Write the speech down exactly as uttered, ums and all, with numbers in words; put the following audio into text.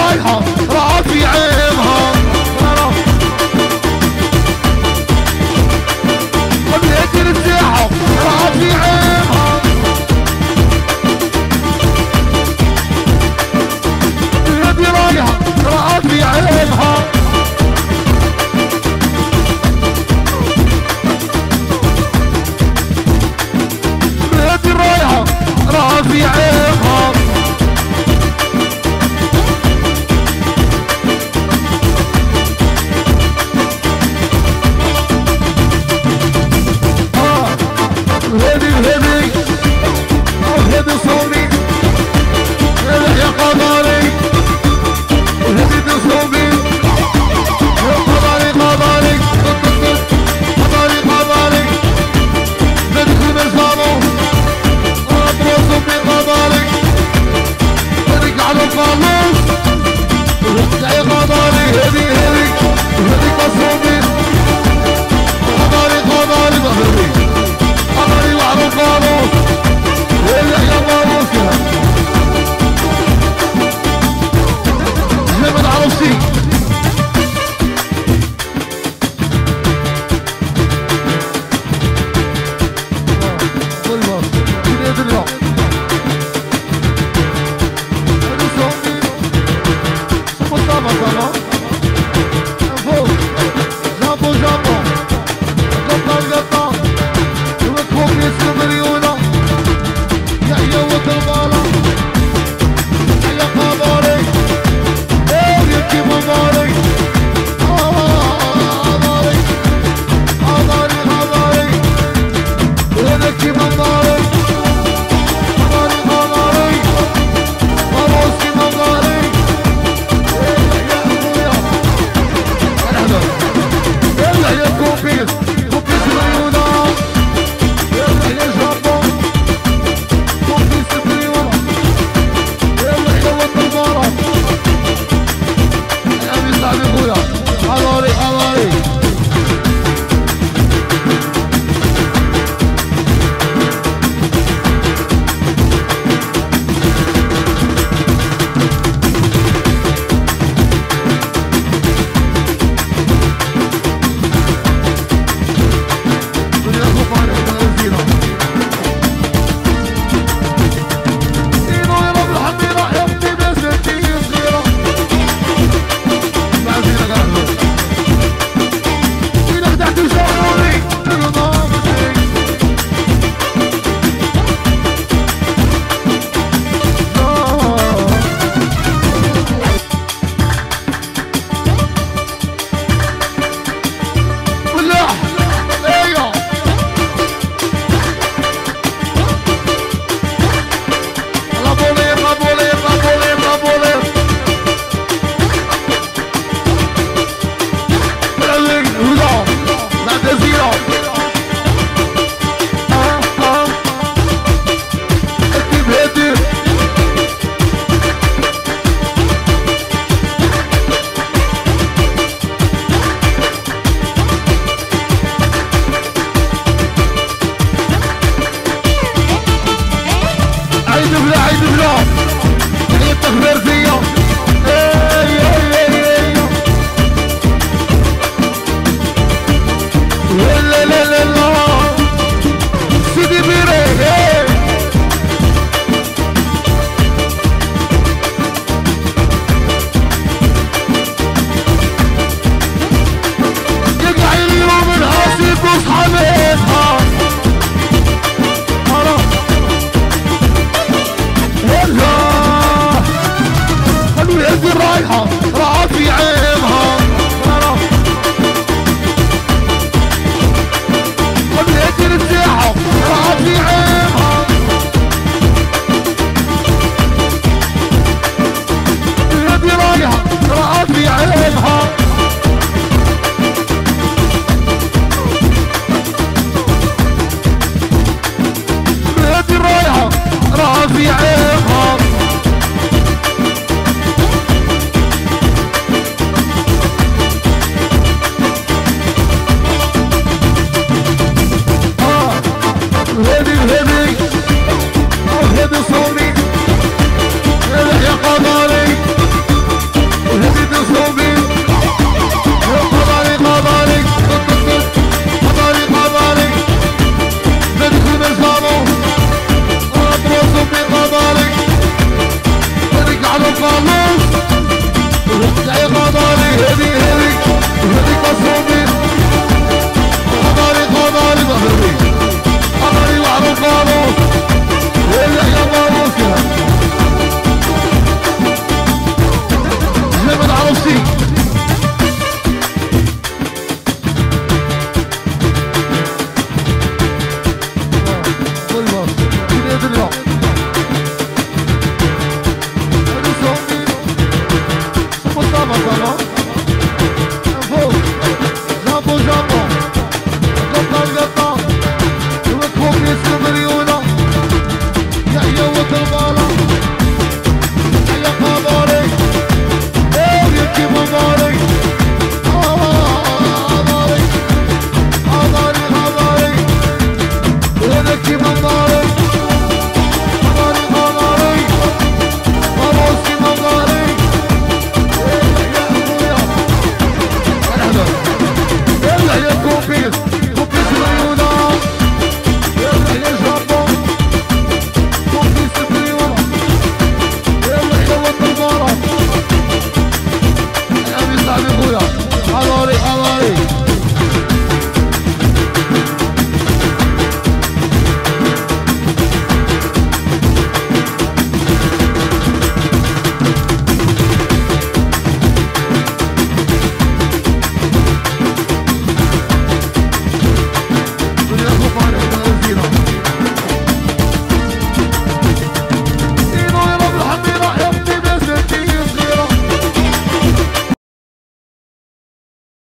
رايحة راح في عيبها وبيدي الساحة راح في عيبها بيدي رايحة راح في عيبها بيدي رايحة راح في عيبها هدي هدي او هدي صوبي يا قمري هدي صوبي يا قمري قمري قمري قمري ندخل بالفامو اطلع صوبي قمري ندخل على الفاموس يا قمري هدي هدي هدي قصوبي قمري قمري قمري قمري وعلى الفاموس اللي يا فاموس جمد عروسي كله كده يدلع هدو صومي صوم الطابة طبعا فوق جامبو جامبو قطع القطع وتفوق يسلم ريونا يحيى وتربالة يا قمري ايه يبكي مبارك قمري قمري قمري يبكي مبارك قمري قمري قروسي مبارك يا اخويا اهلا يلا يا كوبيس كوبيس ريونا يلا يا جامبو كوبيس ريونا يلا يا وتربالة يا ابي سعد اخويا قمري قمري دنيا كفار احنا نزينا اينو يا رب الحميرة يا ابني بسنتي صغيرة مع زينة قهوة وينك تحت شعوري نظامتي بالله ايوه رابولي رابولي رابولي رابولي بلالي هلا بعد زيرو اه اه اكتب هدي عيد بلا عيد بلا هي التخبير فيا اي اي اي اي لا لا لا لا سيدي بيري اي يقع اليوم الحاسب وصحابتها هلا خلوا يهدي الرايحة راح في عيبها خلوا يهدي الساحة راح في عيبها يهدي رايحة راح في عيبها يهدي الرايحة راح في عيبها سلامة سلامة